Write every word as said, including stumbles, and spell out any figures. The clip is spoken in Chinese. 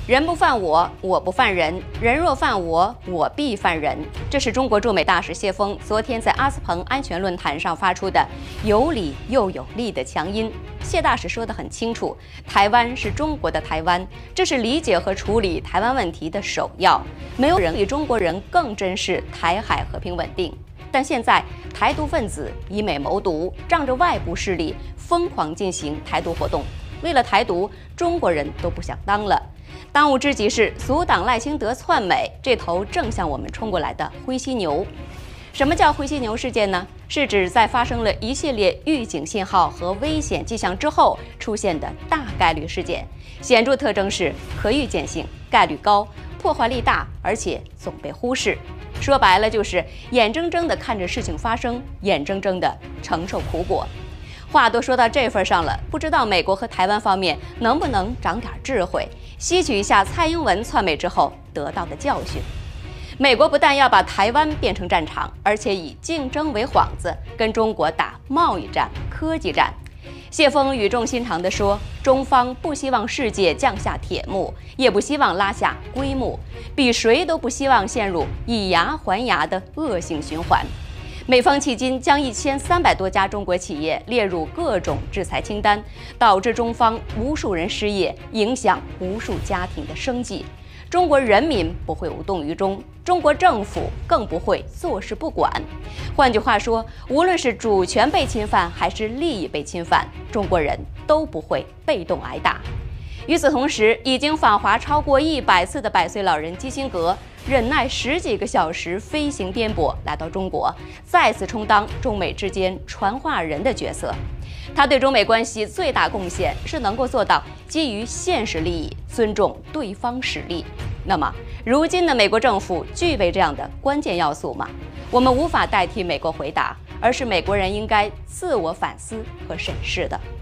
人不犯我，我不犯人；人若犯我，我必犯人。这是中国驻美大使谢锋昨天在阿斯彭安全论坛上发出的有理又有力的强音。谢大使说得很清楚，台湾是中国的台湾，这是理解和处理台湾问题的首要。没有人比中国人更珍视台海和平稳定。但现在台独分子以美谋独，仗着外部势力疯狂进行台独活动。为了台独，中国人都不想当了。当务之急是阻挡赖清德窜美，这头正向我们冲过来的灰犀牛。什么叫灰犀牛事件呢？是指在发生了一系列预警信号和危险迹象之后出现的大概率事件，显著特征是可预见性、概率高、破坏力大，而且总被忽视。说白了就是眼睁睁地看着事情发生，眼睁睁地承受苦果。话都说到这份上了，不知道美国和台湾方面能不能长点智慧，吸取一下蔡英文窜美之后得到的教训。美国不但要把台湾变成战场，而且以竞争为幌子，跟中国打贸易战、科技战。谢锋语重心长地说，中方不希望世界降下铁幕，也不希望拉下龟幕，比谁都不希望陷入以牙还牙的恶性循环。美方迄今将一千三百多家中国企业列入各种制裁清单，导致中方无数人失业，影响无数家庭的生计。中国人民不会无动于衷，中国政府更不会坐视不管。换句话说，无论是主权被侵犯还是利益被侵犯，中国人都不会被动挨打。与此同时，已经访华超过一百次的百岁老人基辛格，忍耐十几个小时飞行颠簸来到中国，再次充当中美之间传话人的角色。他对中美关系最大贡献是能够做到基于现实利益尊重对方实力。那么，如今的美国政府具备这样的关键要素吗？我们无法代替美国回答，而是美国人应该自我反思和审视的。